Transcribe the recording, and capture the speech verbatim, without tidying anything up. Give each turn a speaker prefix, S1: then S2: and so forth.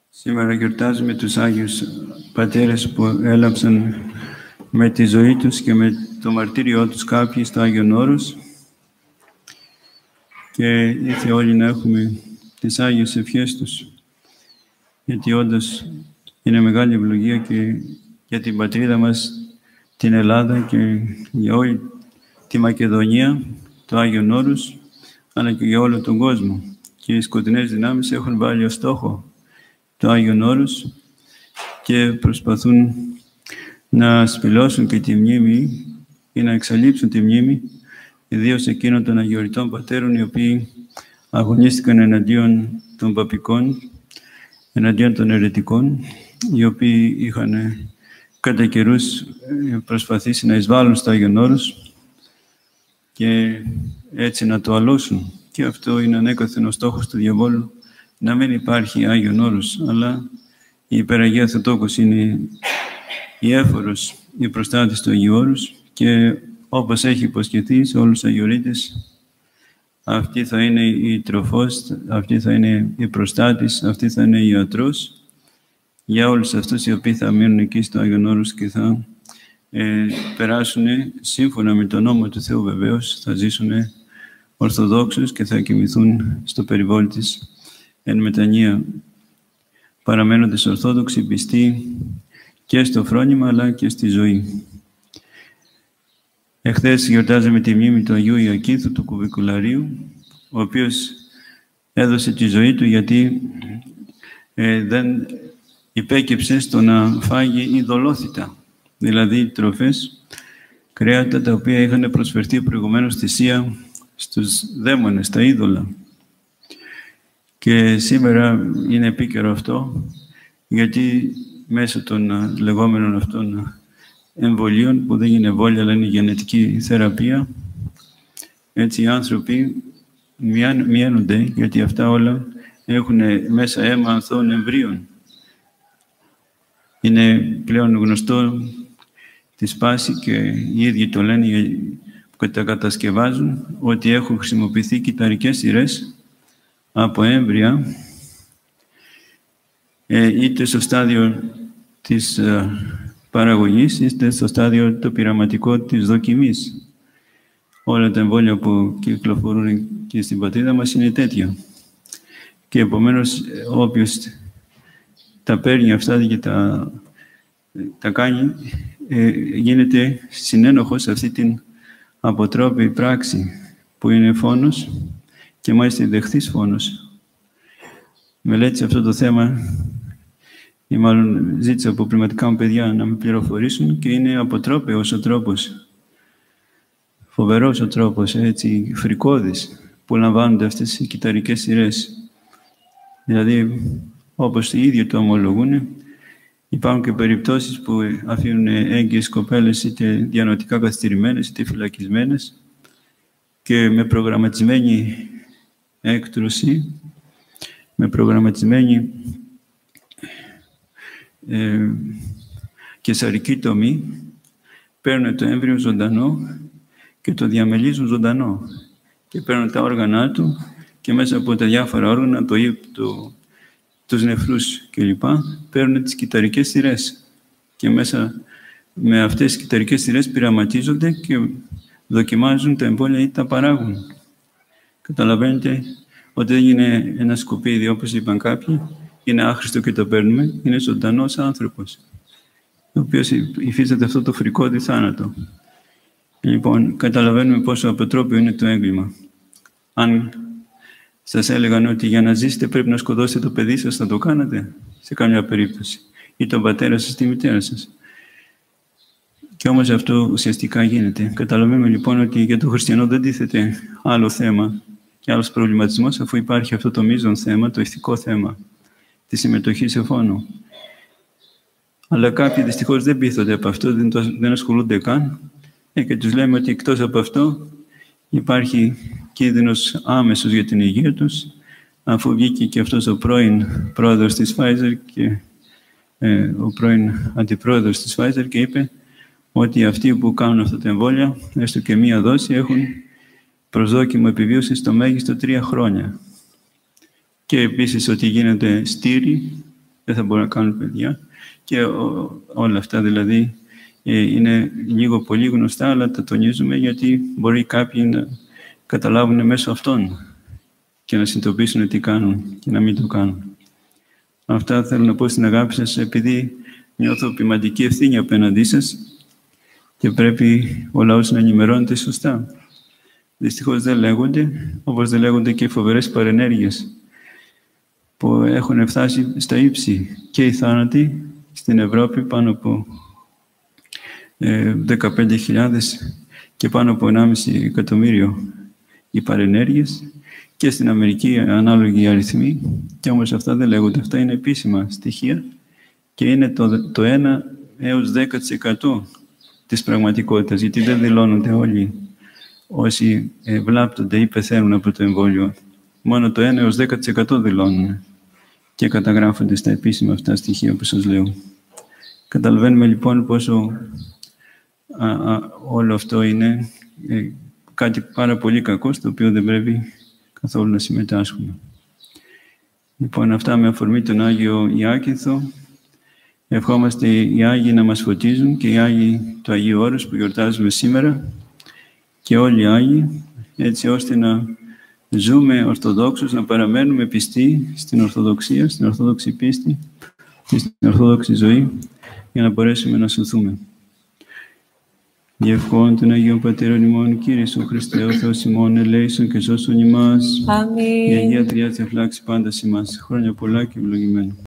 S1: Σήμερα γιορτάζουμε τους Άγιους Πατέρες που έλαψαν με τη ζωή τους και με το μαρτύριό τους κάποιοι στο Άγιον Όρος και ήρθε όλοι να έχουμε τις Άγιες ευχές τους, γιατί όντως είναι μεγάλη ευλογία και για την πατρίδα μας, την Ελλάδα, και για όλη τη Μακεδονία, το Άγιον Όρος, αλλά και για όλο τον κόσμο. Και οι σκοτεινές δυνάμεις έχουν βάλει ως στόχο το Άγιον Όρος και προσπαθούν να σπηλώσουν και τη μνήμη ή να εξαλείψουν τη μνήμη, ιδίως εκείνων των αγιοριτών πατέρων, οι οποίοι αγωνίστηκαν εναντίον των παπικών, εναντίον των αιρετικών, οι οποίοι είχαν κατά καιρούς προσπαθήσει να εισβάλλουν στο Άγιον Όρος και έτσι να το αλώσουν. Και αυτό είναι ανέκαθεν ο στόχος του διαβόλου, να μην υπάρχει Άγιον Όρος, αλλά η Υπεραγία Θεοτόκος είναι η έφορος, η προστάτης του Αγίου Όρους, και όπως έχει υποσχεθεί σε όλους τους αγιορείτες, αυτή θα είναι η τροφός, αυτή θα είναι η προστάτης, αυτή θα είναι η ιατρός για όλους αυτούς οι οποίοι θα μείνουν εκεί στο Άγιον Όρος και θα ε, περάσουν σύμφωνα με τον νόμο του Θεού, βεβαίως, θα ζήσουν ορθοδόξους και θα κοιμηθούν στο περιβόλι της εν μετανία, παραμένοντες ορθόδοξοι, πιστοί και στο φρόνημα αλλά και στη ζωή. Εχθές γιορτάζαμε τη μνήμη του Αγίου Ιακίνθου του Κουβικουλαρίου, ο οποίος έδωσε τη ζωή του γιατί ε, δεν υπέκυψε στο να φάγει ειδωλόθητα, δηλαδή τροφές, κρέατα τα οποία είχαν προσφερθεί προηγουμένως θυσία στους δαίμονες, τα είδωλα. Και σήμερα είναι επίκαιρο αυτό, γιατί μέσω των λεγόμενων αυτών εμβολίων, που δεν είναι εμβόλια αλλά είναι γενετική θεραπεία, έτσι οι άνθρωποι μειώνονται, γιατί αυτά όλα έχουν μέσα αίμα ανθών εμβρίων. Είναι πλέον γνωστό τη σπάση και οι ίδιοι το λένε που τα κατασκευάζουν, ότι έχουν χρησιμοποιηθεί κυταρικές σειρές από έμβρια, ε, είτε στο στάδιο της ε, παραγωγής, είτε στο στάδιο το πειραματικό της δοκιμής. Όλα τα εμβόλια που κυκλοφορούν και στην πατρίδα μας είναι τέτοια. Και επομένως, όποιος τα παίρνει αυτά και τα, τα κάνει, ε, γίνεται συνένοχος σε αυτή την αποτρόπη πράξη, που είναι φόνος, και μάλιστα δεχθείς φόνος. Μελέτησα αυτό το θέμα, ή μάλλον ζήτησα από πνευματικά μου παιδιά να με πληροφορήσουν, και είναι αποτρόπαιος ο τρόπος, φοβερός ο τρόπος, έτσι, φρικώδης, που λαμβάνονται αυτές οι κυταρικές σειρές. Δηλαδή, όπως οι ίδιοι το ομολογούν, υπάρχουν και περιπτώσεις που αφήνουν έγκυες κοπέλες είτε διανοητικά καθυστερημένες είτε φυλακισμένες, και με προγραμματισμένη έκτρωση, με προγραμματισμένη ε, καισαρική τομή, παίρνουν το έμβριο ζωντανό και το διαμελίζουν ζωντανό, και παίρνουν τα όργανα του και μέσα από τα διάφορα όργανα, το, το, τους νεφρούς κλπ, παίρνουν τις κυταρικές σειρές, και μέσα με αυτές τις κυταρικές σειρές πειραματίζονται και δοκιμάζουν τα εμβόλια ή τα παράγουν. Καταλαβαίνετε ότι δεν είναι ένα σκουπίδι, όπως είπαν κάποιοι, είναι άχρηστο και το παίρνουμε, είναι ζωντανός άνθρωπος, ο οποίος υφίσταται αυτό το φρικώδη θάνατο. Λοιπόν, καταλαβαίνουμε πόσο αποτρόπαιο είναι το έγκλημα. Αν σας έλεγαν ότι για να ζήσετε πρέπει να σκοτώσετε το παιδί σας, θα το κάνατε σε καμιά περίπτωση, ή τον πατέρα σας, τη μητέρα σας. Και όμως αυτό ουσιαστικά γίνεται. Καταλαβαίνουμε λοιπόν ότι για τον χριστιανό δεν τίθεται άλλο θέμα και άλλος προβληματισμός, αφού υπάρχει αυτό το μείζον θέμα, το ηθικό θέμα τη συμμετοχή σε φόνο. Αλλά κάποιοι δυστυχώς δεν πείθονται από αυτό, δεν, το, δεν ασχολούνται καν, ε, και τους λέμε ότι εκτός από αυτό υπάρχει κίνδυνος άμεσος για την υγεία τους, αφού βγήκε και αυτός ο πρώην πρόεδρος της Pfizer και ε, ο πρώην αντιπρόεδρος της Pfizer, και είπε ότι αυτοί που κάνουν αυτά τα εμβόλια, έστω και μία δόση, έχουν προσδόκιμο επιβίωση στο μέγιστο τρία χρόνια. Και επίσης ότι γίνεται στήρι δεν θα μπορούν να κάνουν παιδιά. Και ο, όλα αυτά δηλαδή ε, είναι λίγο πολύ γνωστά, αλλά τα τονίζουμε γιατί μπορεί κάποιοι να καταλάβουν μέσω αυτών και να συνειδητοποιήσουν τι κάνουν και να μην το κάνουν. Αυτά θέλω να πω στην αγάπη σας, επειδή νιώθω ποιμαντική ευθύνη απέναντί σας και πρέπει ο λαός να ενημερώνεται σωστά. Δυστυχώς δεν λέγονται, όπως δεν λέγονται και οι φοβερές παρενέργειες που έχουν φτάσει στα ύψη και οι θάνατοι στην Ευρώπη πάνω από ε, δεκαπέντε χιλιάδες και πάνω από ενάμιση εκατομμύριο οι παρενέργειες και στην Αμερική ανάλογοι αριθμοί, και όμως αυτά δεν λέγονται. Αυτά είναι επίσημα στοιχεία και είναι το, το ένα έως δέκα τοις εκατό της πραγματικότητας, γιατί δεν δηλώνονται όλοι όσοι ε, βλάπτονται ή πεθαίνουν από το εμβόλιο. Μόνο το ένα έως δέκα τοις εκατό δηλώνουν και καταγράφονται στα επίσημα αυτά στοιχεία που σας λέω. Καταλαβαίνουμε λοιπόν πόσο α, α, όλο αυτό είναι ε, κάτι πάρα πολύ κακό, στο οποίο δεν πρέπει καθόλου να συμμετάσχουμε. Λοιπόν, αυτά με αφορμή τον Άγιο Ιάκυνθο. Ευχόμαστε οι Άγιοι να μας φωτίζουν και οι Άγιοι του Αγίου Όρους που γιορτάζουμε σήμερα και όλοι οι Άγιοι, έτσι ώστε να ζούμε ορθοδόξους, να παραμένουμε πιστοί στην Ορθοδοξία, στην Ορθόδοξη πίστη και στην Ορθόδοξη ζωή, για να μπορέσουμε να σωθούμε. Διευχών των Αγίων Πατέρων ημών, Κύριε Ιησού Χριστέ, ο Θεός ημών, ελέησον και σώσον ημάς.
S2: Αμήν.
S1: Η Αγία Τριά διαφυλάξει πάντα ημάς. Χρόνια πολλά και ευλογημένα.